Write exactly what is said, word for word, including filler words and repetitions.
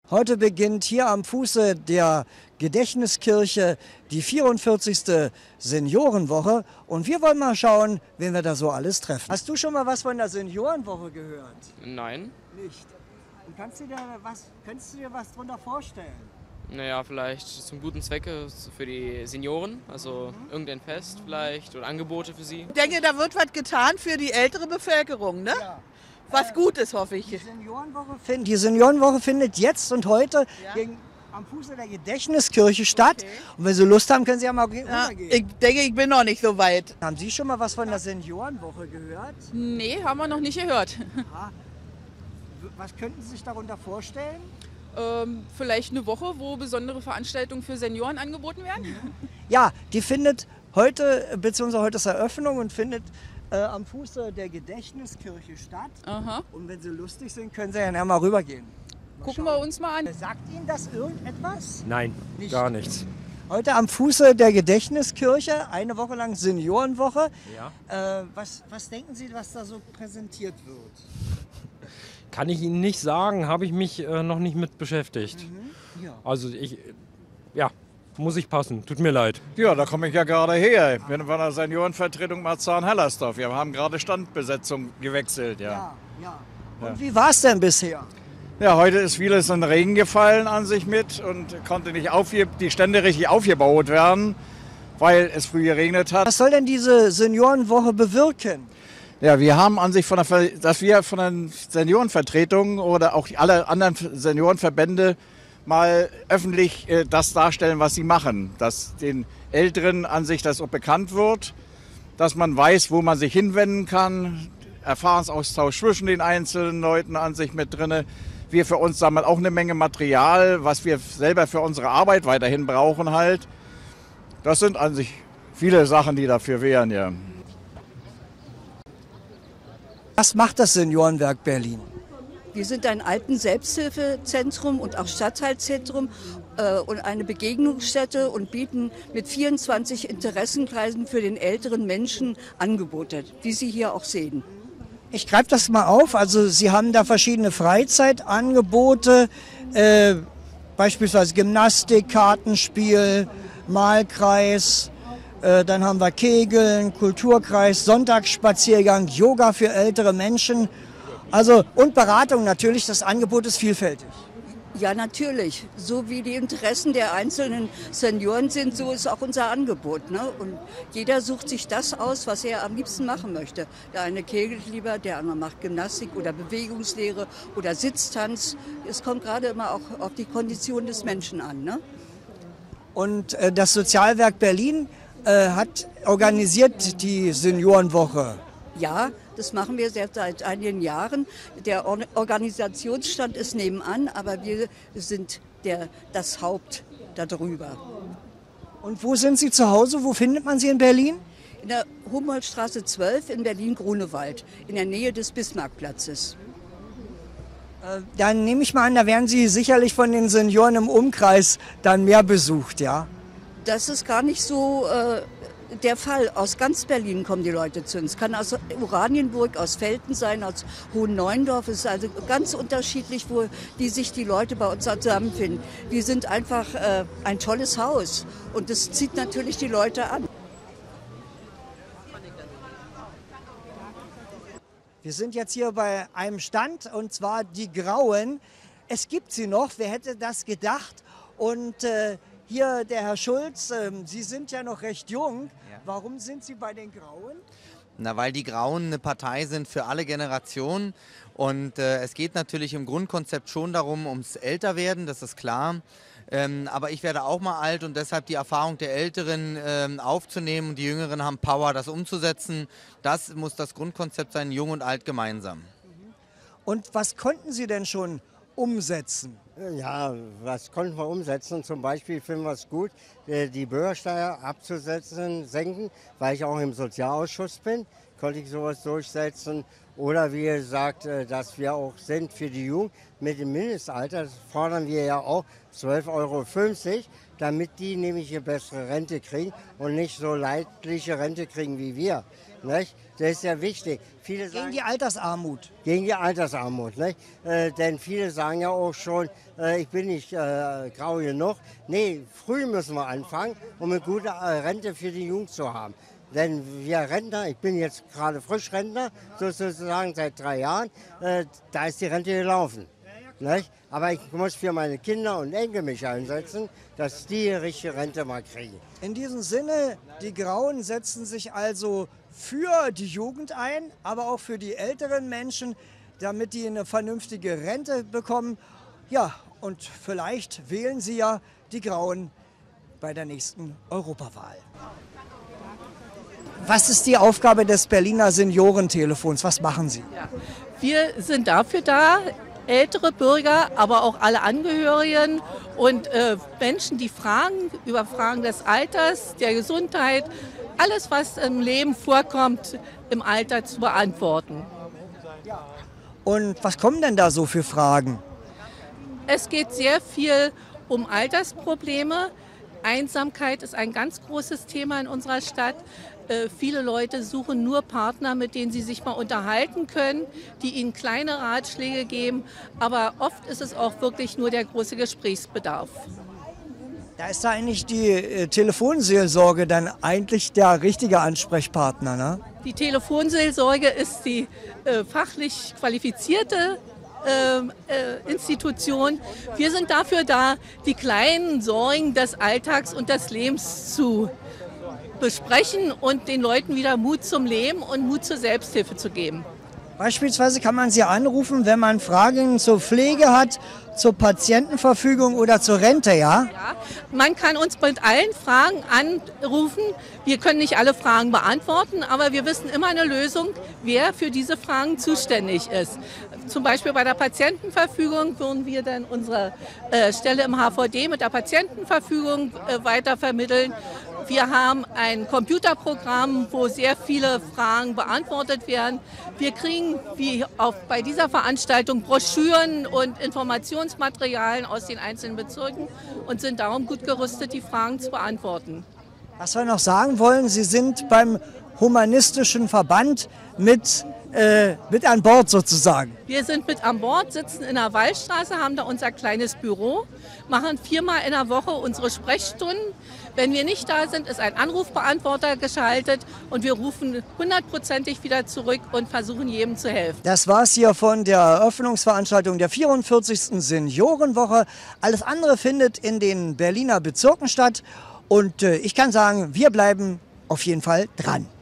Heute beginnt hier am Fuße der Gedächtniskirche die vierundvierzigste Seniorenwoche und wir wollen mal schauen, wen wir da so alles treffen. Hast du schon mal was von der Seniorenwoche gehört? Nein. Nicht. Und kannst du dir was, kannst du dir was darunter vorstellen? Naja, vielleicht zum guten Zwecke für die Senioren, also mhm. irgendein Fest vielleicht oder Angebote für sie. Ich denke, da wird was getan für die ältere Bevölkerung, ne? Ja. Was Gutes, hoffe ich. Die Seniorenwoche, find, die Seniorenwoche findet jetzt und heute ja. gegen, am Fuße der Gedächtniskirche statt. Okay. Und wenn Sie Lust haben, können Sie ja mal ja, gehen. Ich denke, ich bin noch nicht so weit. Haben Sie schon mal was von der Seniorenwoche gehört? Nee, haben wir noch nicht gehört. Aha. Was könnten Sie sich darunter vorstellen? Ähm, vielleicht eine Woche, wo besondere Veranstaltungen für Senioren angeboten werden? Ja, die findet heute, beziehungsweise heute ist Eröffnung und findet äh, am Fuße der Gedächtniskirche statt. Aha. Und wenn Sie lustig sind, können Sie ja mal rübergehen. Mal Gucken schauen. wir uns mal an. Sagt Ihnen das irgendetwas? Nein, Nicht. gar nichts. Heute am Fuße der Gedächtniskirche, eine Woche lang Seniorenwoche. Ja. Äh, was, was denken Sie, was da so präsentiert wird? Kann ich Ihnen nicht sagen, habe ich mich äh, noch nicht mit beschäftigt. Mhm. Ja. Also ich, ja, muss ich passen, tut mir leid. Ja, da komme ich ja gerade her. Ich bin von der Seniorenvertretung Marzahn-Hellersdorf. Wir haben gerade Standbesetzung gewechselt, ja. Ja, ja. Und ja. wie war es denn bisher? Ja, heute ist vieles in Regen gefallen an sich mit und konnte nicht aufge- die Stände richtig aufgebaut werden, weil es früh geregnet hat. Was soll denn diese Seniorenwoche bewirken? Ja, wir haben an sich, von der, Ver- dass wir von den Seniorenvertretungen oder auch alle anderen Seniorenverbände mal öffentlich äh, das darstellen, was sie machen. Dass den Älteren an sich das auch bekannt wird, dass man weiß, wo man sich hinwenden kann, Erfahrungsaustausch zwischen den einzelnen Leuten an sich mit drin. Wir für uns sammeln auch eine Menge Material, was wir selber für unsere Arbeit weiterhin brauchen halt. Das sind an sich viele Sachen, die dafür wären, ja. Was macht das Seniorenwerk Berlin? Wir sind ein Alten-Selbsthilfezentrum und auch Stadtteilzentrum äh, und eine Begegnungsstätte und bieten mit vierundzwanzig Interessenkreisen für den älteren Menschen Angebote, wie Sie hier auch sehen. Ich greife das mal auf. Also Sie haben da verschiedene Freizeitangebote, äh, beispielsweise Gymnastik, Kartenspiel, Malkreis. Dann haben wir Kegeln, Kulturkreis, Sonntagsspaziergang, Yoga für ältere Menschen. Also und Beratung natürlich, das Angebot ist vielfältig. Ja, natürlich. So wie die Interessen der einzelnen Senioren sind, so ist auch unser Angebot. Ne? Und jeder sucht sich das aus, was er am liebsten machen möchte. Der eine kegelt lieber, der andere macht Gymnastik oder Bewegungslehre oder Sitztanz. Es kommt gerade immer auch auf die Kondition des Menschen an. Ne? Und äh, das Sozialwerk Berlin hat organisiert die Seniorenwoche. Ja, das machen wir seit einigen Jahren. Der Organisationsstand ist nebenan, aber wir sind der, das Haupt darüber. Und wo sind Sie zu Hause? Wo findet man Sie in Berlin? In der Humboldtstraße zwölf in Berlin-Grunewald, in der Nähe des Bismarckplatzes. Dann nehme ich mal an, da werden Sie sicherlich von den Senioren im Umkreis dann mehr besucht, ja? Das ist gar nicht so äh, der Fall. Aus ganz Berlin kommen die Leute zu uns. Es kann aus Oranienburg, aus Velten sein, aus Hohen-Neuendorf. Es ist also ganz unterschiedlich, wo die sich die Leute bei uns zusammenfinden. Wir sind einfach äh, ein tolles Haus und das zieht natürlich die Leute an. Wir sind jetzt hier bei einem Stand und zwar die Grauen. Es gibt sie noch, wer hätte das gedacht? Und äh, hier der Herr Schulz, äh, Sie sind ja noch recht jung. Ja. Warum sind Sie bei den Grauen? Na, weil die Grauen eine Partei sind für alle Generationen. Und äh, es geht natürlich im Grundkonzept schon darum, ums Älterwerden, das ist klar. Ähm, aber ich werde auch mal alt und deshalb die Erfahrung der Älteren ähm, aufzunehmen und die Jüngeren haben Power, das umzusetzen. Das muss das Grundkonzept sein, jung und alt gemeinsam. Und was konnten Sie denn schon umsetzen? Ja, was konnten wir umsetzen? Zum Beispiel finden wir es gut, die Bürgersteuer abzusetzen, senken, weil ich auch im Sozialausschuss bin, konnte ich sowas durchsetzen. Oder wie gesagt, dass wir auch sind für die Jugend mit dem Mindestalter, das fordern wir ja auch, zwölf Euro fünfzig, damit die nämlich eine bessere Rente kriegen und nicht so leidliche Rente kriegen wie wir. Nicht? Das ist ja wichtig. Viele sagen, Gegen die Altersarmut. Gegen die Altersarmut. Nicht? Äh, denn viele sagen ja auch schon, äh, ich bin nicht äh, grau genug. Nee, früh müssen wir anfangen, um eine gute äh, Rente für die Jugend zu haben. Denn wir Rentner, ich bin jetzt gerade Frischrentner, sozusagen seit drei Jahren, äh, da ist die Rente gelaufen. Nicht? Aber ich muss für meine Kinder und Enkel mich einsetzen, dass die richtige Rente mal kriegen. In diesem Sinne, die Grauen setzen sich also für die Jugend ein, aber auch für die älteren Menschen, damit die eine vernünftige Rente bekommen. Ja, und vielleicht wählen sie ja die Grauen bei der nächsten Europawahl. Was ist die Aufgabe des Berliner Seniorentelefons? Was machen Sie? Ja. Wir sind dafür da, ältere Bürger, aber auch alle Angehörigen und äh, Menschen, die Fragen über Fragen des Alters, der Gesundheit, alles, was im Leben vorkommt, im Alter zu beantworten. Und was kommen denn da so für Fragen? Es geht sehr viel um Altersprobleme. Einsamkeit ist ein ganz großes Thema in unserer Stadt. Äh, viele Leute suchen nur Partner, mit denen sie sich mal unterhalten können, die ihnen kleine Ratschläge geben. Aber oft ist es auch wirklich nur der große Gesprächsbedarf. Da ist da eigentlich die äh, Telefonseelsorge dann eigentlich der richtige Ansprechpartner, ne? Die Telefonseelsorge ist die äh, fachlich qualifizierte äh, äh, Institution. Wir sind dafür da, die kleinen Sorgen des Alltags und des Lebens zu besprechen und den Leuten wieder Mut zum Leben und Mut zur Selbsthilfe zu geben. Beispielsweise kann man Sie anrufen, wenn man Fragen zur Pflege hat, zur Patientenverfügung oder zur Rente, ja? Ja, man kann uns mit allen Fragen anrufen. Wir können nicht alle Fragen beantworten, aber wir wissen immer eine Lösung, wer für diese Fragen zuständig ist. Zum Beispiel bei der Patientenverfügung würden wir dann unsere äh, Stelle im H V D mit der Patientenverfügung äh, weitervermitteln. Wir haben ein Computerprogramm, wo sehr viele Fragen beantwortet werden. Wir kriegen, wie auch bei dieser Veranstaltung, Broschüren und Informationsmaterialien aus den einzelnen Bezirken und sind darum gut gerüstet, die Fragen zu beantworten. Was wir noch sagen wollen, Sie sind beim Humanistischen Verband mit, äh, mit an Bord sozusagen. Wir sind mit an Bord, sitzen in der Wallstraße, haben da unser kleines Büro, machen viermal in der Woche unsere Sprechstunden. Wenn wir nicht da sind, ist ein Anrufbeantworter geschaltet und wir rufen hundertprozentig wieder zurück und versuchen jedem zu helfen. Das war's hier von der Eröffnungsveranstaltung der vierundvierzigsten Seniorenwoche. Alles andere findet in den Berliner Bezirken statt und äh, ich kann sagen, wir bleiben auf jeden Fall dran.